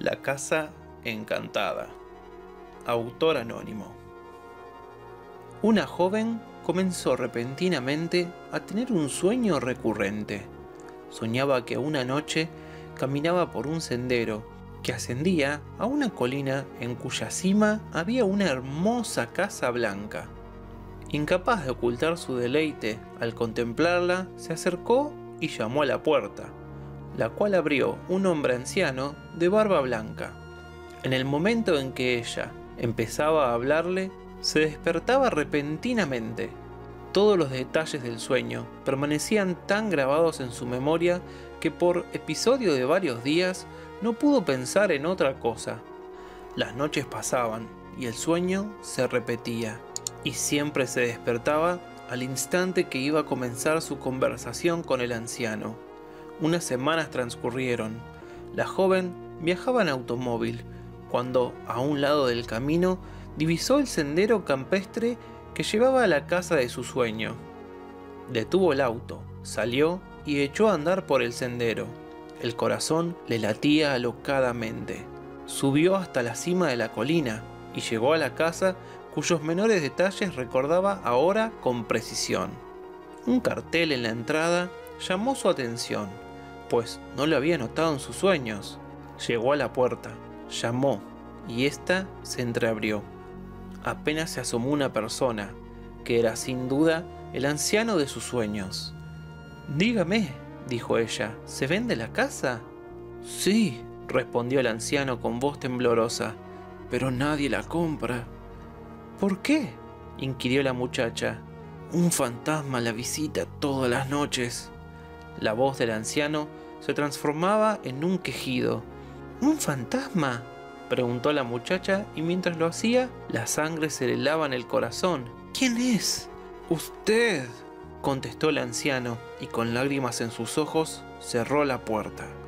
La casa encantada. Autor anónimo. Una joven comenzó repentinamente a tener un sueño recurrente. Soñaba que una noche caminaba por un sendero que ascendía a una colina en cuya cima había una hermosa casa blanca. Incapaz de ocultar su deleite al contemplarla, se acercó y llamó a la puerta, la cual abrió un hombre anciano de barba blanca. En el momento en que ella empezaba a hablarle, se despertaba repentinamente. Todos los detalles del sueño permanecían tan grabados en su memoria que por episodio de varios días no pudo pensar en otra cosa. Las noches pasaban y el sueño se repetía, y siempre se despertaba al instante que iba a comenzar su conversación con el anciano. Unas semanas transcurrieron. La joven viajaba en automóvil, cuando a un lado del camino divisó el sendero campestre que llevaba a la casa de su sueño. Detuvo el auto, salió y echó a andar por el sendero. El corazón le latía alocadamente. Subió hasta la cima de la colina y llegó a la casa cuyos menores detalles recordaba ahora con precisión. Un cartel en la entrada llamó su atención, pues no lo había notado en sus sueños. Llegó a la puerta, llamó y ésta se entreabrió. Apenas se asomó una persona, que era sin duda el anciano de sus sueños. «Dígame», dijo ella, «¿se vende la casa?» «Sí», respondió el anciano con voz temblorosa, «pero nadie la compra». «¿Por qué?», inquirió la muchacha. «Un fantasma la visita todas las noches». La voz del anciano se transformaba en un quejido. «¿Un fantasma?», preguntó la muchacha, y mientras lo hacía, la sangre se le helaba en el corazón. «¿Quién es?» «Usted», contestó el anciano, y con lágrimas en sus ojos cerró la puerta.